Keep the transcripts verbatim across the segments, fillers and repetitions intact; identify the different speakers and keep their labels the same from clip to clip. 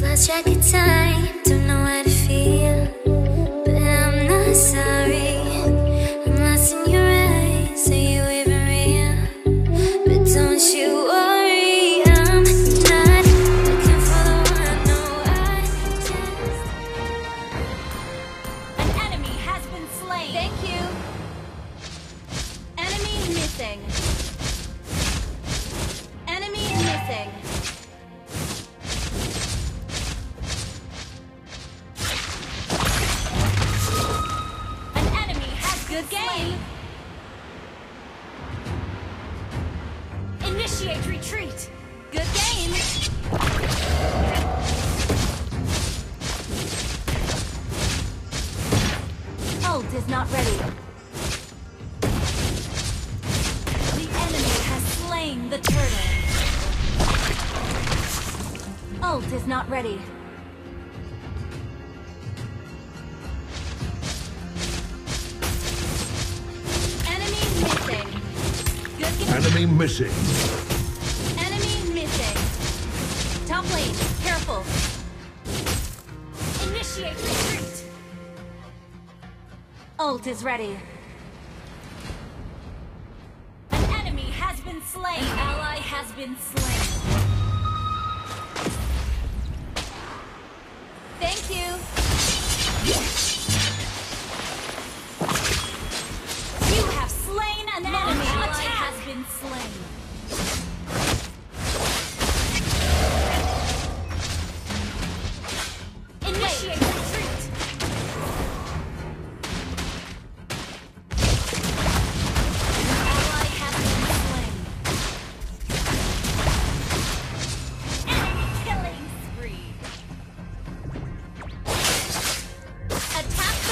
Speaker 1: lost track of time, don't know how to feel, but I'm not sorry. I'm lost in your eyes, are you even real? But don't you worry, I'm not looking for the one, no, I just...
Speaker 2: An enemy has been slain. Thank you. Enemy missing. Enemy missing. Good game! Initiate retreat! Good game! Ult is not ready. The enemy has slain the turtle. Ult is not ready.
Speaker 3: Enemy missing.
Speaker 2: Enemy missing. Top lane, careful. Initiate retreat. Ult is ready. An enemy has been slain. An ally has been slain. Thank you. You have slain an enemy. An ally has been slain. Initiate retreat. An ally has been slain. Enemy killing spree. Attack the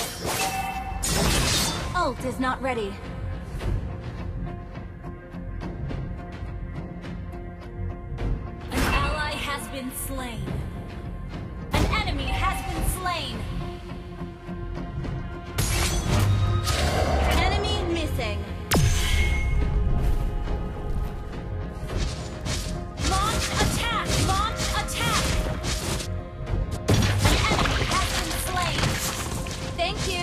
Speaker 2: turtle. Ult is not ready. Been slain. An enemy has been slain. Enemy missing. Launch attack! Launch attack! An enemy has been slain. Thank you.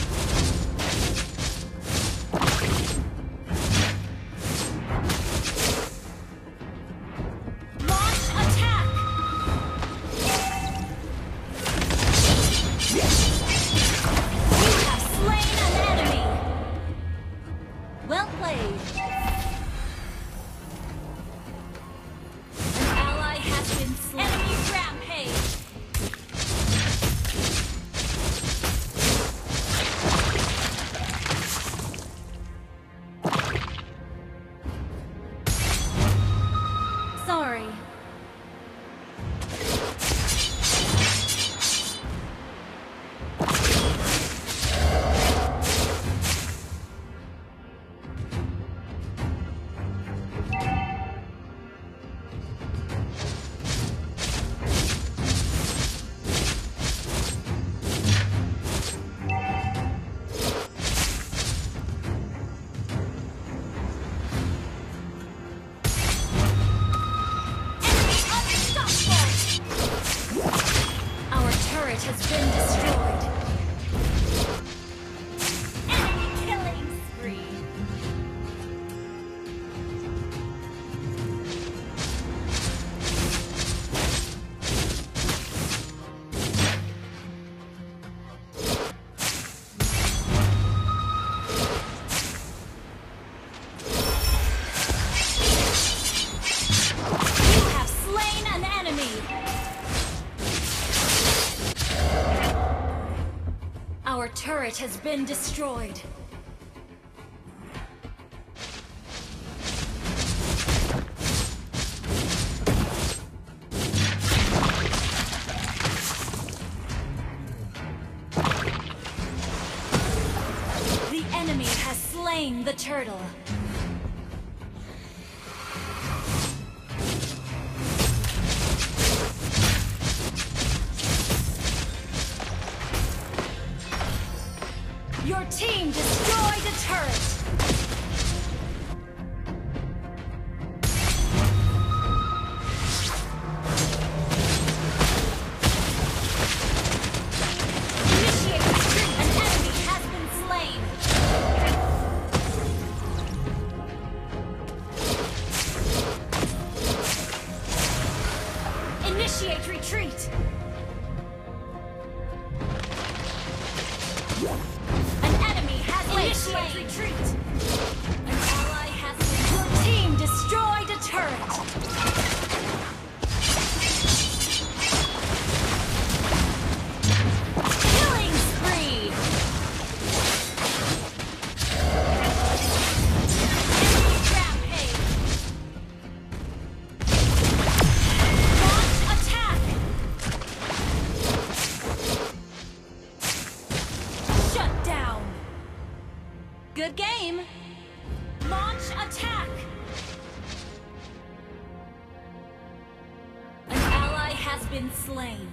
Speaker 2: Sorry. Has been destroyed. Enemy killing spree. You have slain an enemy. Our turret has been destroyed. The enemy has slain the turtle. Your team destroyed a turret! been slain.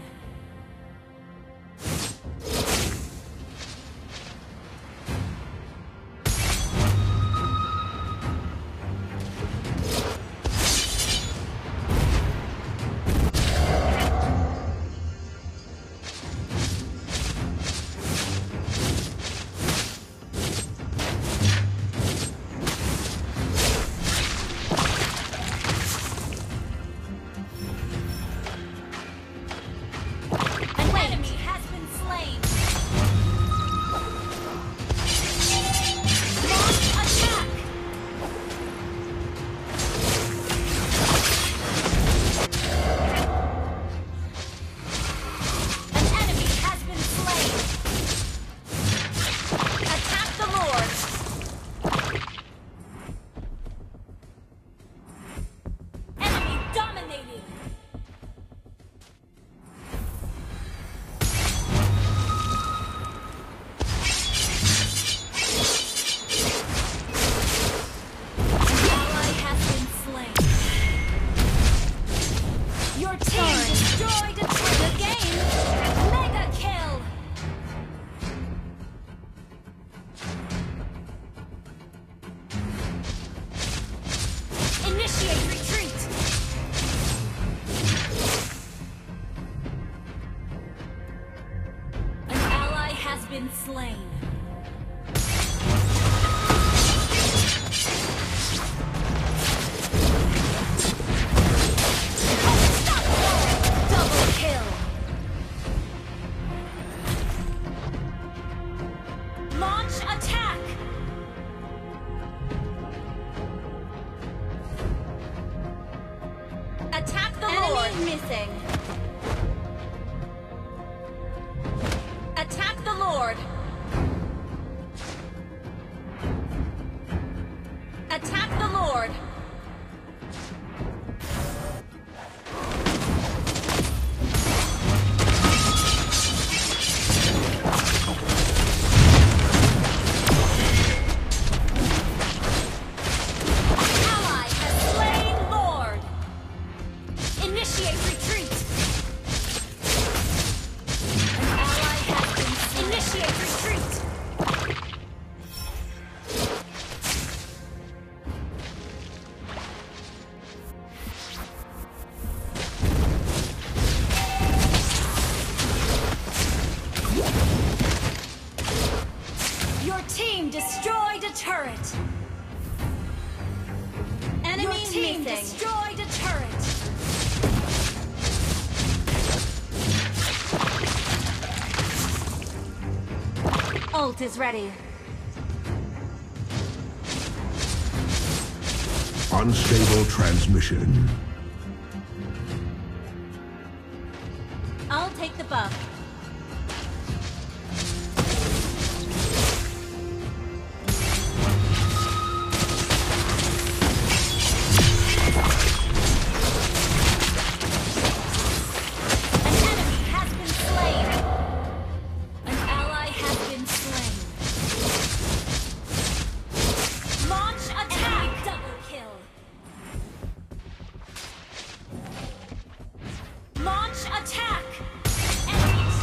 Speaker 2: Been slain. Double kill. Launch attack. Attack the Lord. Enemy missing. Attack the Lord! Attack the Lord! Ally has slain Lord! Initiate retreat! Initiate retreat! Your team destroyed a turret! Enemy Your team missing. destroyed a turret! Ult is ready.
Speaker 3: Unstable transmission.
Speaker 2: I'll take the buff. Launch attack! Enemy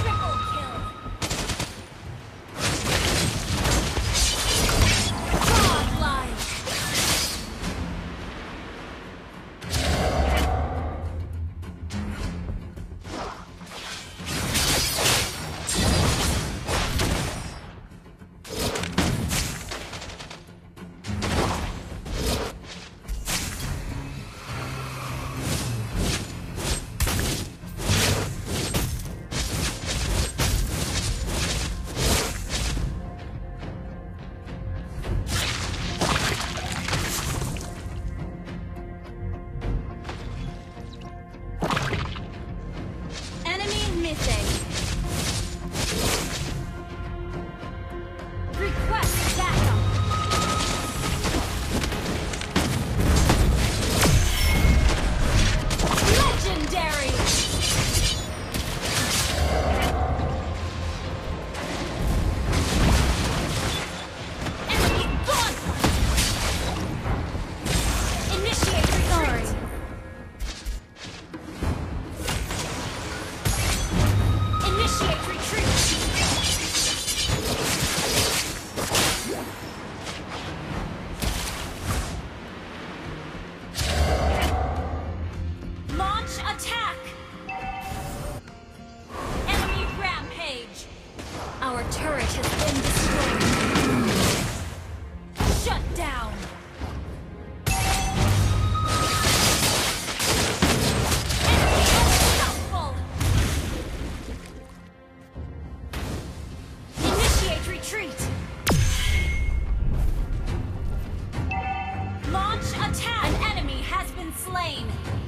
Speaker 2: slain.